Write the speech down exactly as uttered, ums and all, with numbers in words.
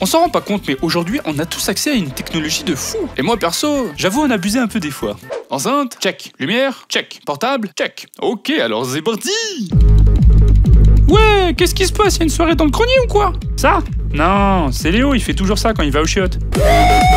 On s'en rend pas compte, mais aujourd'hui, on a tous accès à une technologie de fou. Et moi, perso, j'avoue en abuser un peu des fois. Enceinte, check. Lumière, check. Portable, check. Ok, alors c'est parti. Ouais, qu'est-ce qui se passe? Il y a une soirée dans le grenier ou quoi? Ça? Non, c'est Léo, il fait toujours ça quand il va au chiottes.